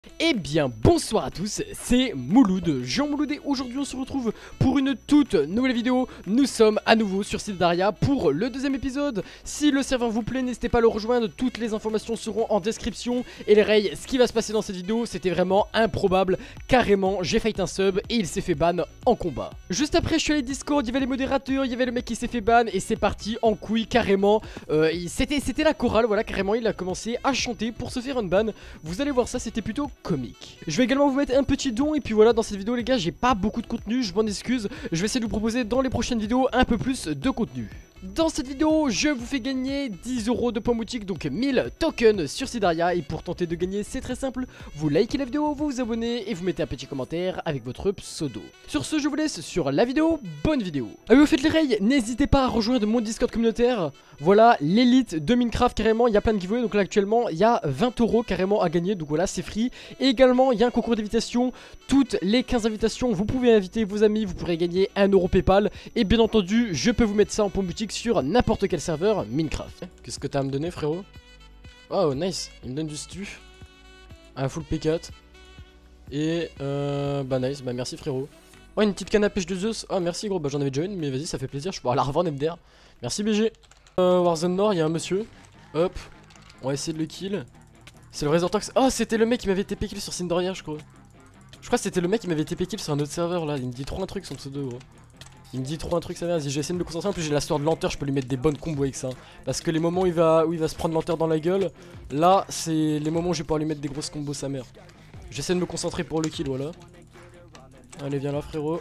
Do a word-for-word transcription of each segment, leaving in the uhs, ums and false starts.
Eh bien bonsoir à tous, c'est Mouloud, Jean Mouloud, et aujourd'hui on se retrouve pour une toute nouvelle vidéo. Nous sommes à nouveau sur Sildaria pour le deuxième épisode. Si le serveur vous plaît, n'hésitez pas à le rejoindre, toutes les informations seront en description. Et les rays, ce qui va se passer dans cette vidéo, c'était vraiment improbable. Carrément, j'ai failli un sub et il s'est fait ban en combat. Juste après, je suis allé Discord, il y avait les modérateurs, il y avait le mec qui s'est fait ban et c'est parti en couille carrément. euh, C'était la chorale, voilà, carrément, il a commencé à chanter pour se faire un ban. Vous allez voir ça, c'était plutôt comique. Je vais également vous mettre un petit don. Et puis voilà, dans cette vidéo les gars, j'ai pas beaucoup de contenu, je m'en excuse. Je vais essayer de vous proposer dans les prochaines vidéos un peu plus de contenu. Dans cette vidéo, je vous fais gagner dix euros de points boutiques, donc mille tokens sur Sildaria. Et pour tenter de gagner, c'est très simple, vous likez la vidéo, vous vous abonnez et vous mettez un petit commentaire avec votre pseudo. Sur ce, je vous laisse sur la vidéo, bonne vidéo. Ah oui, au fait les rays, n'hésitez pas à rejoindre mon Discord communautaire. Voilà, l'élite de Minecraft carrément, il y a plein de giveaways, donc là actuellement, il y a vingt euros carrément à gagner, donc voilà, c'est free. Et également, il y a un concours d'invitation, toutes les quinze invitations, vous pouvez inviter vos amis, vous pourrez gagner un euro PayPal. Et bien entendu, je peux vous mettre ça en point boutique sur n'importe quel serveur Minecraft. Qu'est-ce que t'as à me donner, frérot? Oh, nice, il me donne du stu, un full P quatre. Et euh, bah nice, bah merci frérot. Oh, une petite canne à pêche de Zeus. Oh merci gros, bah j'en avais déjà une, mais vas-y, ça fait plaisir, je pourrais la revendre M D R. Merci B G. euh, Warzone Nord, il y a un monsieur. Hop, on va essayer de le kill. C'est le Resortox. Oh, c'était le mec qui m'avait T P kill sur Cinderia, je crois. Je crois que c'était le mec qui m'avait T P kill sur un autre serveur là. Il me dit trop un truc son pseudo, gros. Il me dit trop un truc, ça va. Vas-y, je vais essayer de me concentrer. En plus, j'ai la sword de lenteur, je peux lui mettre des bonnes combos avec ça. Parce que les moments où il va, où il va se prendre lenteur dans la gueule, là, c'est les moments où je vais pouvoir lui mettre des grosses combos sa mère. J'essaie de me concentrer pour le kill, voilà. Allez, viens là, frérot.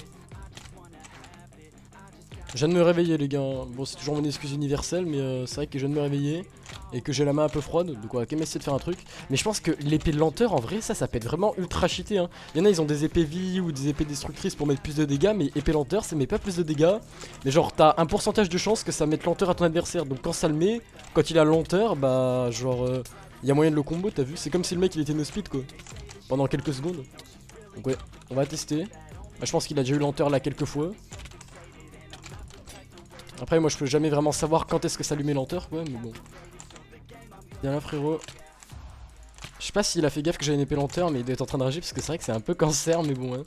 Je viens de me réveiller, les gars. Bon, c'est toujours mon excuse universelle, mais euh, c'est vrai que je viens de me réveiller et que j'ai la main un peu froide. Donc, on va quand même essayer de faire un truc. Mais je pense que l'épée de lenteur, en vrai, ça, ça peut être vraiment ultra cheaté. Hein. Il y en a, ils ont des épées vie ou des épées destructrices pour mettre plus de dégâts. Mais épée lenteur, ça met pas plus de dégâts. Mais genre, t'as un pourcentage de chance que ça mette lenteur à ton adversaire. Donc, quand ça le met, quand il a lenteur, bah, genre, il euh, y a moyen de le combo, t'as vu? C'est comme si le mec il était no speed, quoi. Pendant quelques secondes. Donc, ouais, on va tester. Bah, je pense qu'il a déjà eu lenteur là quelques fois. Après moi je peux jamais vraiment savoir quand est-ce que ça lui met lenteur quoi, mais bon. Viens là frérot. Je sais pas s'il a fait gaffe que j'ai une épée lenteur, mais il doit être en train de rager parce que c'est vrai que c'est un peu cancer, mais bon hein.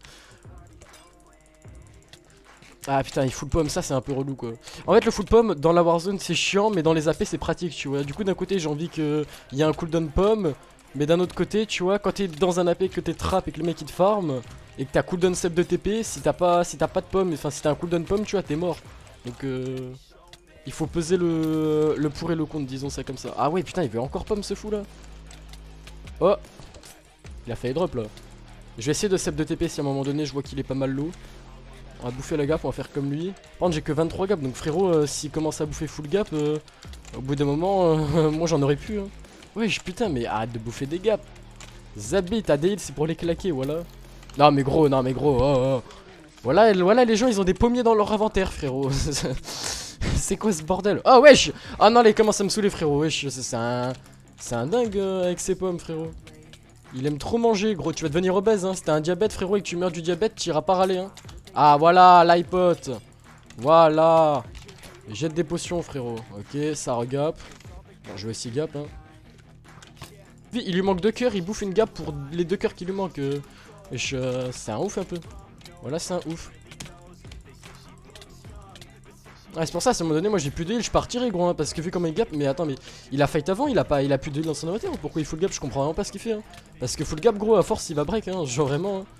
Ah putain, il full pomme, ça c'est un peu relou quoi. En fait le full pomme dans la Warzone c'est chiant, mais dans les A P c'est pratique tu vois. Du coup d'un côté j'ai envie qu'il y ait un cooldown pomme, mais d'un autre côté tu vois, quand t'es dans un A P que t'es trap et que le mec il te farm, et que t'as cooldown sep de T P, si t'as pas, si t'as pas de pomme, enfin si t'as un cooldown pomme tu vois t'es mort. Donc euh, il faut peser le, le pour et le contre, disons ça comme ça. Ah ouais putain, il veut encore pomme ce fou là. Oh, il a fait drop là. Je vais essayer de sep de T P si à un moment donné je vois qu'il est pas mal low. On va bouffer la gap, on va faire comme lui. Par contre j'ai que vingt-trois gap, donc frérot euh, s'il commence à bouffer full gap, euh, au bout d'un moment euh, moi j'en aurais pu hein. Ouais putain, mais arrête de bouffer des gaps. Zabit, t'as des heals, c'est pour les claquer, voilà. Non mais gros, non mais gros, oh, oh. Voilà, voilà, les gens ils ont des pommiers dans leur inventaire, frérot. C'est quoi ce bordel? Oh wesh. Ah non, il commence à me saouler, frérot. Wesh, c'est un... C'est un dingue euh, avec ses pommes, frérot. Il aime trop manger, gros. Tu vas devenir obèse, hein. Si t'as un diabète, frérot, et que tu meurs du diabète, tu iras pas râler, hein. Ah voilà, l'iPod. Voilà. Jette des potions, frérot. Ok, ça regap. Bon, je vais essayer gap, hein. Il lui manque deux cœurs, il bouffe une gap pour les deux cœurs qui lui manquent. Euh. Wesh, euh, c'est un ouf un peu. Voilà, c'est un ouf. Ouais, c'est pour ça, à un moment donné, moi j'ai plus de heal, je partirai gros, hein, parce que vu comment il gap, mais attends, mais il a fight avant, il a pas, il a plus de heal dans son inventaire. Pourquoi il full gap? Je comprends vraiment pas ce qu'il fait. Hein. Parce que full gap, gros, à force il va break, hein, genre vraiment. Hein.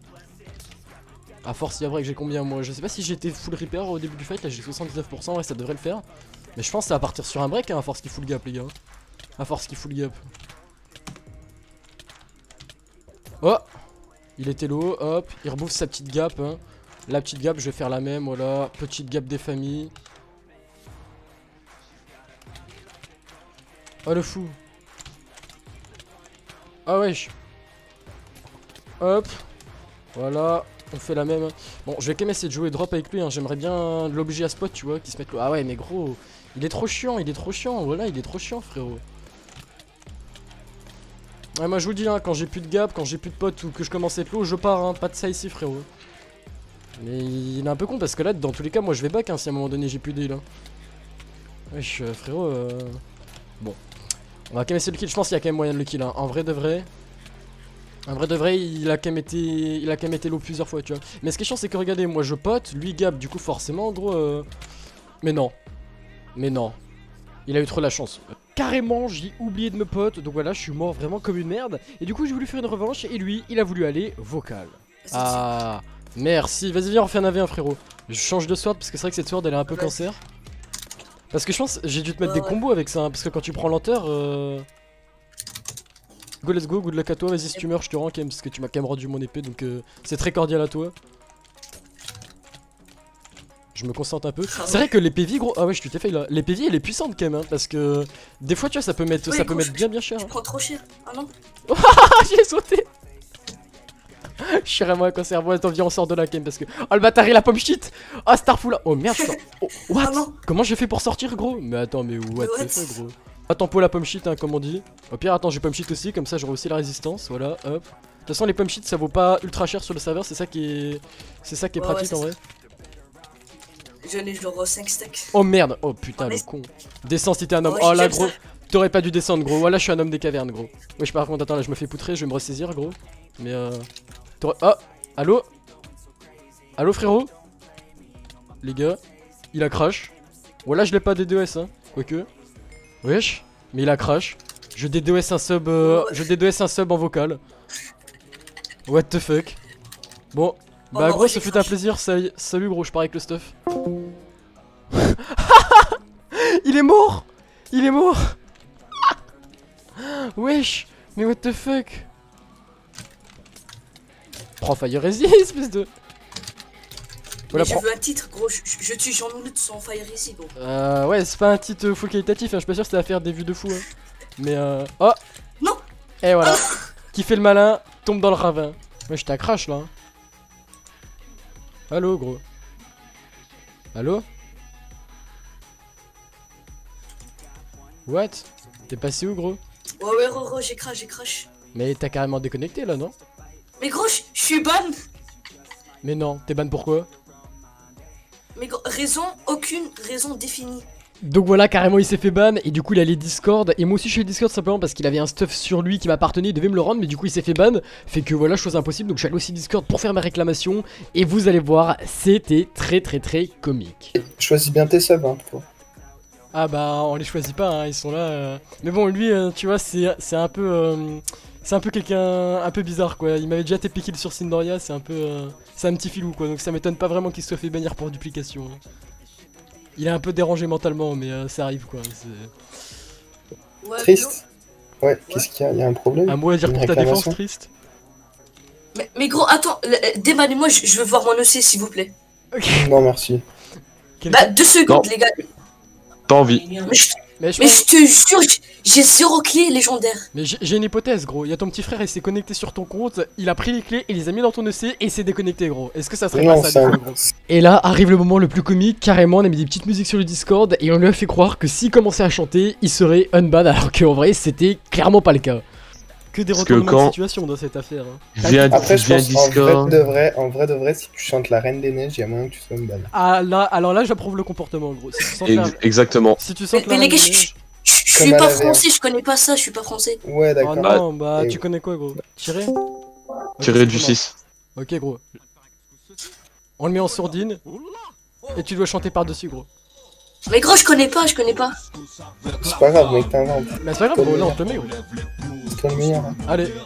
À force il va break, j'ai combien moi? Je sais pas si j'étais full repair au début du fight, là j'ai soixante-dix-neuf pour cent, ouais, ça devrait le faire. Mais je pense que ça va partir sur un break, hein, à force qu'il full gap, les gars. À force qu'il full gap. Oh! Il était low, hop, il rebouffe sa petite gap, hein. La petite gap, je vais faire la même, voilà. Petite gap des familles. Oh le fou. Ah wesh. Hop. Voilà, on fait la même. Bon, je vais quand même essayer de jouer drop avec lui, hein. J'aimerais bien l'obliger à spot, tu vois, qu'il se mette low. Ah ouais, mais gros, il est trop chiant, il est trop chiant, voilà, il est trop chiant, frérot. Ouais, moi je vous le dis, hein, quand j'ai plus de gap, quand j'ai plus de potes ou que je commence à être low, je pars, hein. Pas de ça ici, frérot. Mais il est un peu con parce que là, dans tous les cas, moi je vais back hein, si à un moment donné j'ai plus de heal. Hein. Wesh, euh, frérot. Euh... Bon. On va quand même essayer le kill. Je pense qu'il y a quand même moyen de le kill. Hein. En vrai de vrai. En vrai de vrai, il a quand même été, il a quand même été low plusieurs fois, tu vois. Mais ce qui est chiant, c'est que regardez, moi je pote, lui Gab, du coup forcément, gros. Euh... Mais non, mais non, il a eu trop la chance. Carrément, j'ai oublié de me pote, donc voilà, je suis mort vraiment comme une merde. Et du coup, j'ai voulu faire une revanche et lui, il a voulu aller vocal. Ah, merci. Vas-y, viens, on refait un A V un, frérot. Je change de sword parce que c'est vrai que cette sword, elle est un peu cancer. Parce que je pense, j'ai dû te mettre ouais, des ouais. combos avec ça, hein, parce que quand tu prends lenteur. Euh... Go, let's go, good luck à toi, vas-y si tu meurs je te rends quand même parce que tu m'as quand même rendu mon épée donc euh, c'est très cordial à toi. Je me concentre un peu. Ah C'est vrai que l'épée vie gros, ah ouais je t'ai fait là, l'épée vie elle est puissante quand même hein, parce que des fois tu vois ça peut mettre, oui, ça peut gros, mettre je, bien bien cher. Je Hein. prends trop cher, ah non. Ah j'ai sauté. Je suis vraiment un cancer, bon attends viens on sort de là quand même parce que... Oh le bâtard il a pomme shit. Oh Starfou là, oh merde je sors. Oh, what? Ah non. Comment j'ai fait pour sortir gros? Mais attends mais what What? t'es fait gros? Attends pour la pomme shit hein comme on dit. Au pire attends j'ai pomme shit aussi comme ça j'aurai aussi la résistance, voilà hop. De toute façon les pomme shit ça vaut pas ultra cher sur le serveur, c'est ça qui est... C'est ça qui est Ouais, pratique ouais, en vrai. Je n'ai genre cinq stacks. Oh merde, oh putain Oh, le mais... con. Descends si t'es un homme, Ouais, oh là j'aime gros. ça. T'aurais pas dû descendre gros, voilà je suis un homme des cavernes gros. Wesh par contre attends là je me fais poutrer, je vais me ressaisir gros. Mais euh... t'aurais... Oh, allo. Allo frérot. Les gars, il a crash. Voilà je l'ai pas D D O S hein, quoique. Wesh, mais il a crash. Je D D O S un sub, euh... je D D O S un sub en vocal. What the fuck. Bon, bah Oh, gros ouais, ce j'ai fut un crash. plaisir, salut, salut gros je pars avec le stuff. Il est mort. Il est mort. Wesh, mais what the fuck. Prends Fire Easy, espèce de... Voilà, Mais prends... je veux un titre gros, je, je, je tue Jean Mouloud sans Fire Easy gros. Euh, ouais, c'est pas un titre full qualitatif, hein. Je suis pas sûr que ça va faire des vues de fou. Hein. Mais euh... Oh. Non. Et voilà. Qui fait le malin, tombe dans le ravin. Ouais, je t'ai crash là. Hein. Allo, gros. Allo. What? T'es passé où, gros? Ouais ouais Roro, j'ai crash, j'ai crash. Mais t'as carrément déconnecté là, non? Mais gros, je je suis ban. Mais non, t'es ban pourquoi? Mais gros, raison, aucune raison définie. Donc voilà, carrément il s'est fait ban et du coup il a les Discord. Et moi aussi je suis Discord simplement parce qu'il avait un stuff sur lui qui m'appartenait, il devait me le rendre, mais du coup il s'est fait ban. Fait que voilà, chose impossible, donc je suis allé aussi Discord pour faire ma réclamation. Et vous allez voir, c'était très très très comique. Choisis bien tes subs hein, toi. Ah bah on les choisit pas, hein, ils sont là. Euh... Mais bon lui, euh, tu vois, c'est un peu... Euh... C'est un peu quelqu'un un peu bizarre quoi, il m'avait déjà T P kill sur Syndoria, c'est un peu... Euh... C'est un petit filou quoi, donc ça m'étonne pas vraiment qu'il se soit fait bannir pour duplication. Hein. Il est un peu dérangé mentalement, mais euh, ça arrive quoi. Ouais, Triste. Ouais, qu'est-ce qu'il y a? Il y a un problème? Un mot à dire Une pour ta défense, réclamation triste. Mais, mais gros, attends, débannez-moi, je, je veux voir mon E C s'il vous plaît. Non, merci. Bah, deux secondes Non. les gars. T'as envie. Mais je, Mais je, mais pense- je te jure, j'ai zéro clé légendaire. mais j'ai j'ai une hypothèse gros, il y a ton petit frère, il s'est connecté sur ton compte, il a pris les clés et les a mis dans ton E C et il s'est déconnecté gros. Est-ce que ça serait Non, pas ça ça- du coup, gros? Et là arrive le moment le plus comique, carrément on a mis des petites musiques sur le Discord et on lui a fait croire que s'il commençait à chanter, il serait unban alors qu'en vrai c'était clairement pas le cas. Que des Parce que retournements de quand- situation dans cette affaire. Hein. Viens, Après, je viens pense en vrai Discord. de vrai, en vrai de vrai, si tu chantes la Reine des Neiges, il y a moyen que tu sois une balle. Ah là, alors là j'approuve le comportement gros. Si tu sens que Ex- la- Exactement. si tu sens Mais, que mais la les gars, reine des je, neiges- je, je Comme suis à pas la V un. français, je connais pas ça, je suis pas français. Ouais, Oh d'accord. non, bah Et- tu connais quoi gros? Tiré? Tiré du six. Ok gros. On le met en sourdine. Et tu dois chanter par-dessus gros. Mais gros, je connais pas, je connais pas. C'est pas grave, mec, t'inventes. Mais c'est pas grave gros, là on te le met gros. C'est toi le meilleur. Hein. Allez.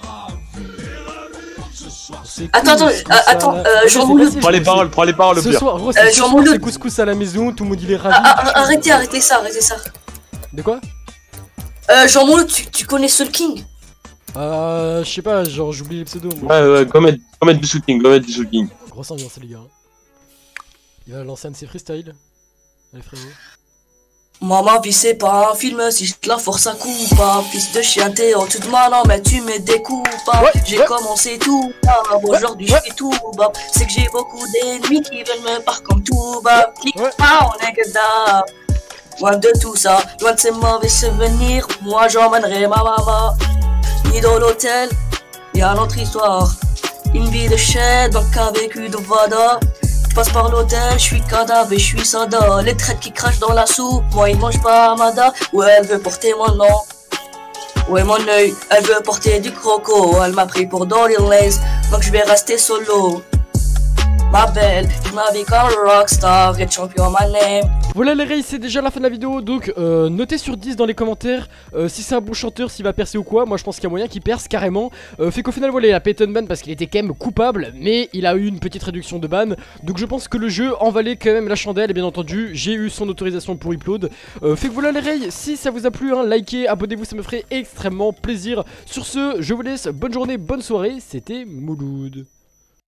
C'est Attends, attends, couscous euh, à attends, la- euh, Ok, Jean c'est Mouloud. facile, Prends les c'est- paroles, prends les paroles, le Ce pire. soir, gros, Euh, c'est ce Jean soir, Mouloud. c'est couscous à la maison, tout le monde il est ravi. Ah, ah, arrêtez, arrêtez ça, arrêtez ça. De quoi? Euh, Jean Mouloud, tu, tu connais Soul King? Euh, je sais pas, genre j'oublie les pseudos. moi. Ouais, ouais, go mettre, go mettre du shooting, go mettre du shooting. Grosse ambiance les gars. Il va lancer un de ses freestyles. Allez frérot. Moi, ma vie, c'est pas un film, si je te la force à coup pas. Fils de chien, t'es en toute malin, mais tu me découpes pas. Ouais, J'ai ouais. commencé tout bas, aujourd'hui ouais. je suis tout bas. C'est que j'ai beaucoup d'ennemis qui veulent me par comme tout bas. Clique Ouais. pas, on est que là. Loin de tout ça, loin de ces mauvais souvenirs, moi j'emmènerai ma maman. Ni dans l'hôtel, y a notre histoire. Une vie de chef, donc a vécu de Vada. Je passe par l'hôtel, je suis cadavre et je suis sada. Les traites qui crachent dans la soupe, moi ils mangent pas Amada. Ouais, elle veut porter mon nom. Où est mon œil? Elle veut porter du croco. Elle m'a pris pour Dory Lace, donc je vais rester solo. Ma belle, je m'habille comme rockstar et champion my name. Voilà les rays, c'est déjà la fin de la vidéo, donc euh, notez sur dix dans les commentaires euh, si c'est un bon chanteur, s'il va percer ou quoi. Moi je pense qu'il y a moyen qu'il perce carrément. euh, Fait qu'au final voilà, il a Peyton ban parce qu'il était quand même coupable, mais il a eu une petite réduction de ban. Donc je pense que le jeu en valait quand même la chandelle. Et bien entendu j'ai eu son autorisation pour upload. euh, Fait que voilà les rays, si ça vous a plu hein, likez, abonnez-vous, ça me ferait extrêmement plaisir. Sur ce, je vous laisse, bonne journée, bonne soirée, c'était Mouloud.